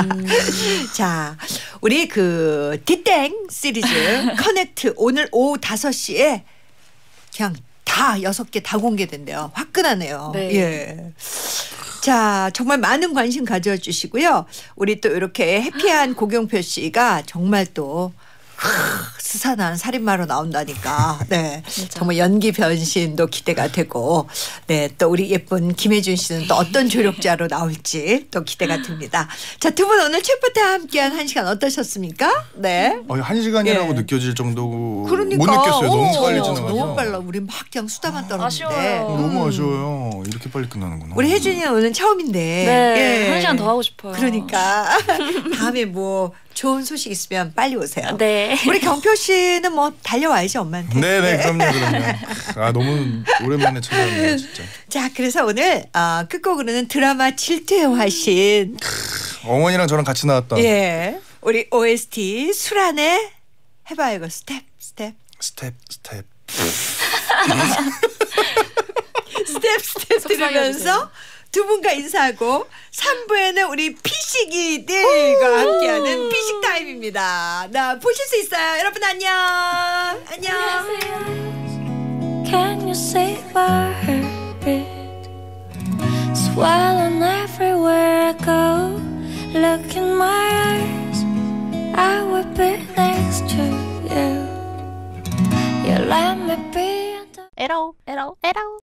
A: 자, 우리 그 디땡 시리즈 커넥트 오늘 오후 다섯 시에 그냥 다 여섯 개 다 공개된대요. 화끈하네요.
B: 네.
A: 예. 자, 정말 많은 관심 가져주시고요. 우리 또 이렇게 해피한 고경표 씨가 정말 또 하, 스산한 살인마로 나온다니까. 네.
B: 진짜.
A: 정말 연기 변신도 기대가 되고, 네. 또 우리 예쁜 김혜준 씨는 또 어떤 조력자로 나올지 또 기대가 됩니다. 자, 두 분 오늘 최프타 함께한 한 시간 어떠셨습니까? 네.
C: 어, 한 시간이라고
A: 예.
C: 느껴질 정도
A: 그러니까.
C: 못 느꼈어요. 너무
A: 어,
C: 빨리
B: 진짜.
C: 지나가서.
A: 너무 빨라. 우리 막 그냥 수다만 떨었는데.
B: 아쉬워요.
C: 어, 너무 아쉬워요. 이렇게 빨리 끝나는구나.
A: 우리 혜준이는 오늘 처음인데.
B: 네.
A: 예.
B: 한 시간 더 하고 싶어요.
A: 그러니까 다음에 뭐 좋은 소식 있으면 빨리 오세요.
B: 네.
A: 우리 경표 씨는 뭐 달려와야지 엄마한테.
C: 네네 그럼요 그럼요. 아 너무 오랜만에 찾아왔네요 진짜.
A: 자, 그래서 오늘 어, 끝곡으로는 드라마 질투의 화신
C: 어머니랑 저랑 같이 나왔던
A: 예, 우리 오에스티 술안에 해봐요. 이거 스텝 스텝
C: 스텝 스텝
A: 스텝 스텝 들으면서 두 분과 인사하고 삼 부에는 우리 피식이들과 함께하는 피식 타임입니다. 나 보실 수 있어요. 여러분 안녕. 안녕.
F: Can you say word? Swelling everywhere I go. Look in my eyes. I will be next to you. You let me be.
B: 에러 에러 에러